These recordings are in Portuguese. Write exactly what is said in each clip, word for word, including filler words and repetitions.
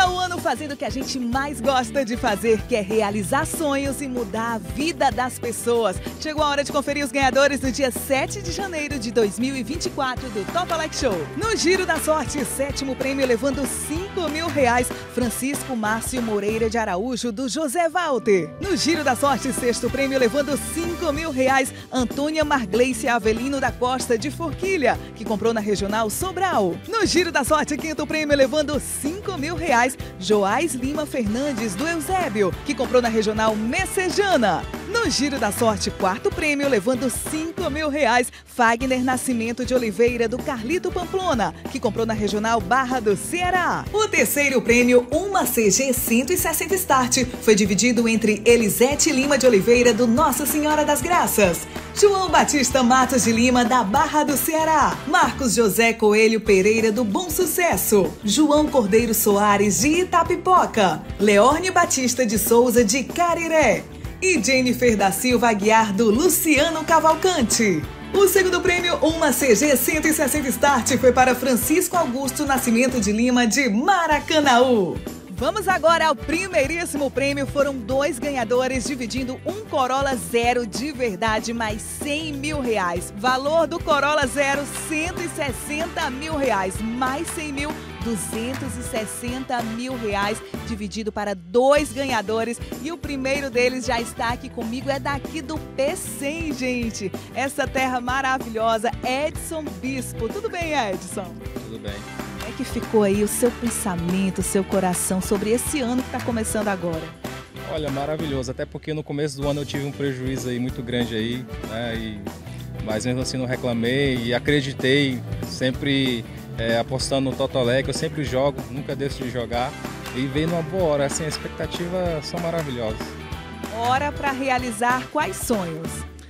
Começa o ano fazendo o que a gente mais gosta de fazer, que é realizar sonhos e mudar a vida das pessoas. Chegou a hora de conferir os ganhadores do dia sete de janeiro de dois mil e vinte e quatro do Topalec Show. No Giro da Sorte, sétimo prêmio levando cinco mil reais, Francisco Márcio Moreira de Araújo, do José Walter. No Giro da Sorte, sexto prêmio levando cinco mil reais, Antônia Margleice Avelino da Costa, de Forquilha, que comprou na Regional Sobral. No Giro da Sorte, quinto prêmio levando cinco mil reais, Joás Lima Fernandes, do Eusébio, que comprou na Regional Messejana. No Giro da Sorte, quarto prêmio levando cinco mil reais, Fagner Nascimento de Oliveira, do Carlito Pamplona, que comprou na Regional Barra do Ceará. O terceiro prêmio, uma C G cento e sessenta Start, foi dividido entre Elisete Lima de Oliveira, do Nossa Senhora das Graças, João Batista Matos de Lima, da Barra do Ceará, Marcos José Coelho Pereira, do Bom Sucesso, João Cordeiro Soares, de Itapipoca, Leorne Batista de Souza, de Cariré, e Jennifer da Silva Aguiar, do Luciano Cavalcante. O segundo prêmio, uma C G cento e sessenta Start, foi para Francisco Augusto Nascimento de Lima, de Maracanaú. Vamos agora ao primeiríssimo prêmio. Foram dois ganhadores dividindo um Corolla Zero de verdade, mais cem mil reais. Valor do Corolla Zero, cento e sessenta mil reais, mais cem mil, duzentos e sessenta mil reais, dividido para dois ganhadores. E o primeiro deles já está aqui comigo, é daqui do P cem, gente. Essa terra maravilhosa, Edson Bispo. Tudo bem, Edson? Tudo bem. Como é que ficou aí o seu pensamento, o seu coração sobre esse ano que está começando agora? Olha, maravilhoso, até porque no começo do ano eu tive um prejuízo aí muito grande aí, né? E, mas mesmo assim não reclamei e acreditei, sempre é, apostando no Totolec, eu sempre jogo, nunca deixo de jogar e veio numa boa hora, assim, as expectativas são maravilhosas. Hora para realizar quais sonhos?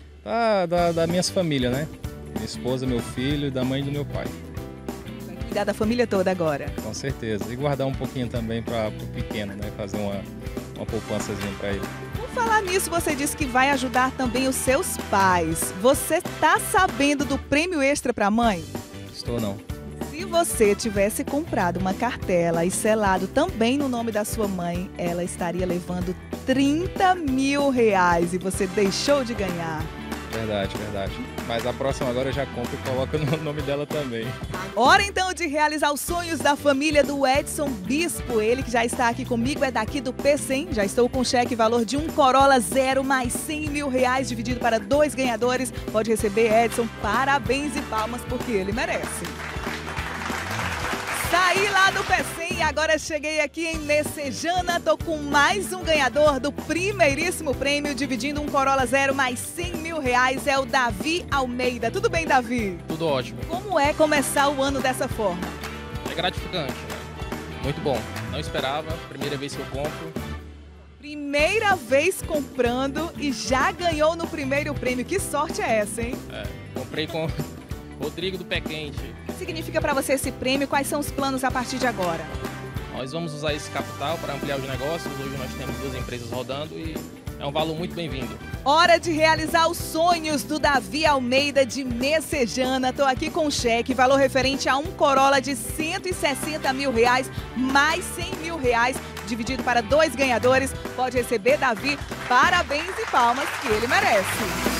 Da, da, da minha família, né? Minha esposa, meu filho e da mãe do meu pai. Da família toda agora. Com certeza. E guardar um pouquinho também para o pequeno, né? Fazer uma, uma poupançazinha para ele. Por falar nisso, você disse que vai ajudar também os seus pais. Você está sabendo do prêmio extra para a mãe? Estou não. Se você tivesse comprado uma cartela e selado também no nome da sua mãe, ela estaria levando trinta mil reais e você deixou de ganhar. Verdade, verdade. Mas a próxima agora eu já compro e coloco no nome dela também. Hora então de realizar os sonhos da família do Edson Bispo. Ele que já está aqui comigo, é daqui do P cem. Já estou com cheque valor de um Corolla Zero mais cem mil reais, dividido para dois ganhadores. Pode receber, Edson, parabéns e palmas, porque ele merece. Saí lá do P cem e agora cheguei aqui em Messejana. Tô com mais um ganhador do primeiríssimo prêmio, dividindo um Corolla Zero mais cem mil reais. É o Davi Almeida. Tudo bem, Davi? Tudo ótimo. Como é começar o ano dessa forma? É gratificante, né? Muito bom. Não esperava, primeira vez que eu compro. Primeira vez comprando e já ganhou no primeiro prêmio. Que sorte é essa, hein? É, comprei com Rodrigo do Pé Quente. O que significa para você esse prêmio? Quais são os planos a partir de agora? Nós vamos usar esse capital para ampliar os negócios. Hoje nós temos duas empresas rodando e é um valor muito bem-vindo. Hora de realizar os sonhos do Davi Almeida, de Messejana. Estou aqui com um cheque, valor referente a um Corolla de cento e sessenta mil reais, mais cem mil reais, dividido para dois ganhadores. Pode receber, Davi. Parabéns e palmas, que ele merece.